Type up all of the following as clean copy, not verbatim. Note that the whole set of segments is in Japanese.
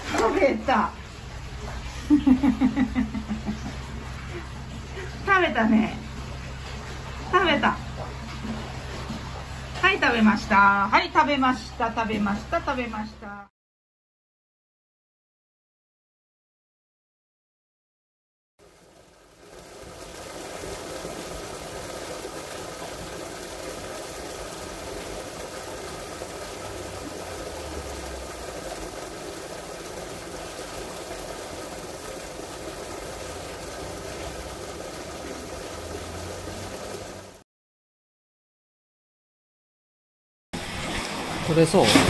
食べた。食べたね。食べた。はい、食べました。はい、食べました。食べました。食べました。 取れそう。 もうちょっ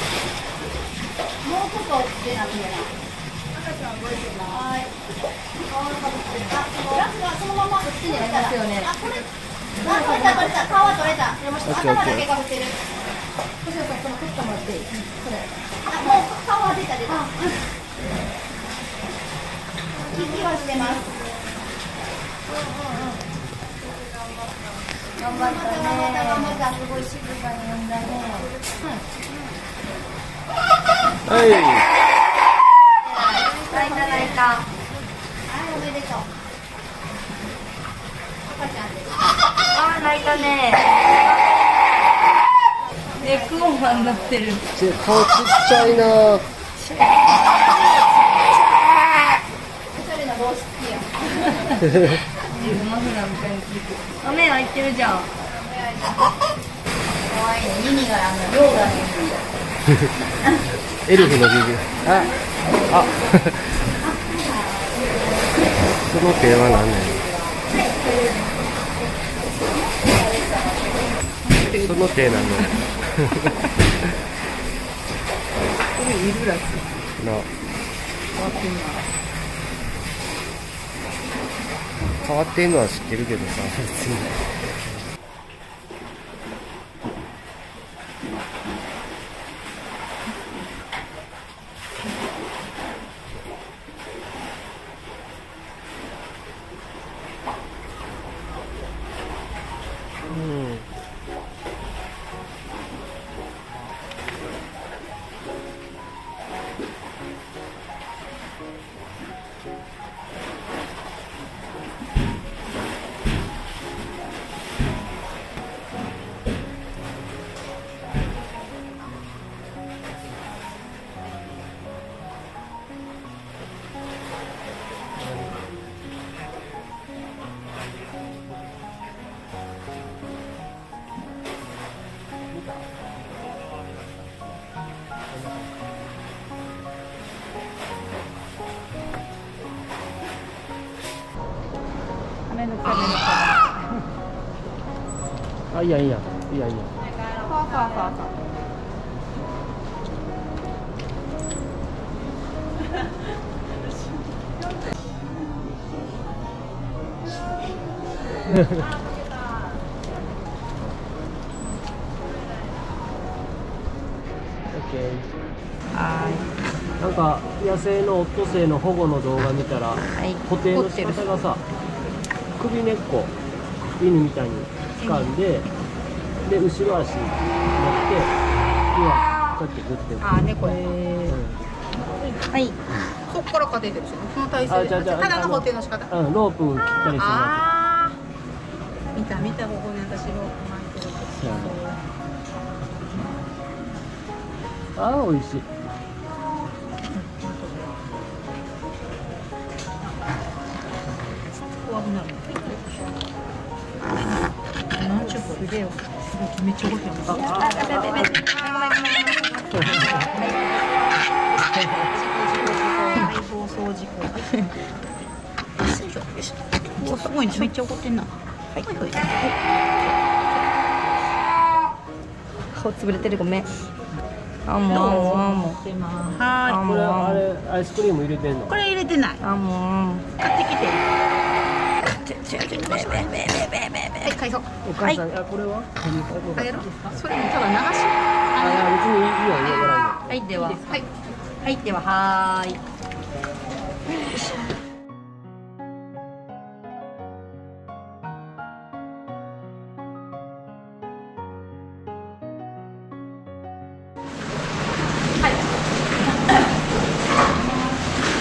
と落ちてなくてな。赤ちゃん動いてるな。はい。顔のかぶってる。あ、ラスがそのままこっちにありますよね。あ、これ。あ、取れた取れた。顔は取れた。取れました。頭だけかぶってる。星野さん、その取ってもらっていい？これ。あ、もう顔は出た出た。息はしてます。頑張ったね。頑張った。すごい静かに呼んだね。 はい。 泣いた泣いた。はい、おめでとう。赤ちゃんです。あー、泣いたね。クオンマンになってる。 顔ちっちゃいな。 おしゃれな帽子好きや。マフラーみたいについてる。目開いてるじゃん。可愛いね。耳がローラーエルフのビビ。あ、あ。その手は何ねん。その手なの。 これいるらしい。 な。変わってんのは知ってるけどさ、別に。あ、いいやいいやいいやいいや。なんか野生のオットセイの保護の動画見たら、固定の仕方がさ、首根っこ犬みたいに掴んで、で後ろ足に乗って今こうやってグッて。 あ、猫。はい。そこからか出てるし、この体勢で。ただの固定の仕方。 うん、ロープ切ったりする。 ああ。見た見た、ここに私ロープ巻いてる。 ああ、美味しい。 怖くなる。なんちゅうすげえよ。めっちゃ動いてる。放送事故。すごいね、めっちゃ怒ってんな。はいはい。 顔つぶれてる、ごめん。あ、もうはい。 これあれアイスクリーム入れてんの？ これ入れてない。 あ、もう買ってきて。 はい、返そう。 お母さん、あ、これは？ あげる？それもただ流し。 あ、いや別にいいよ、いいよ、 はい、では、はい、はい、では、はーい。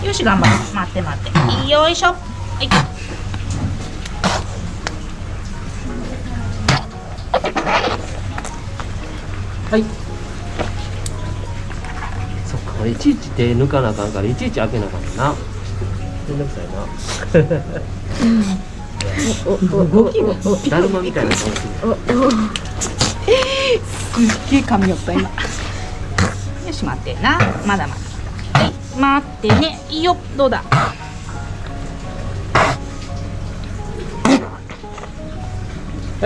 よし、頑張る。待って待って。よいしょ。はい。 はい。そっか、これいちいち手抜かなあかんから、いちいち開けなあかんな。めんどくさいな。 動きがだるまみたいな顔してる。 すっげえ髪よった今。よし、待ってな。まだまだ。はい、待ってね。いいよ、どうだ。 はい。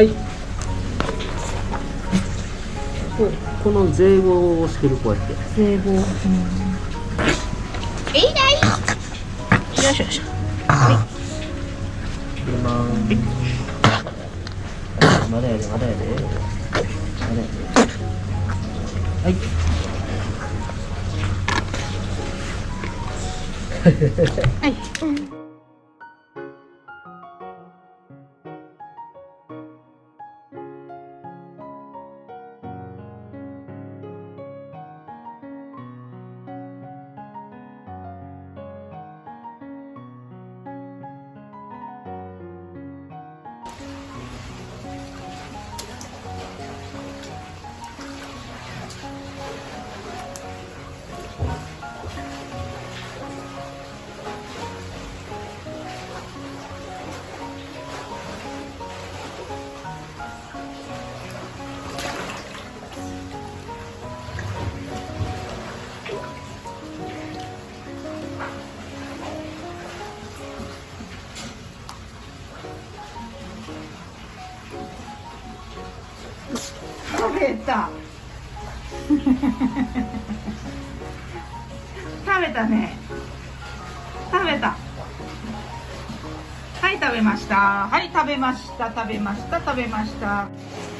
この税合をしてる、こうやって。 税合。いいない。よいしょよいしょ。はい。 入れまーす。まだやで、まだやで。まだやで。はい。 はい。食べた。食べたね。食べた。はい、食べました。はい、食べました。食べました。食べました。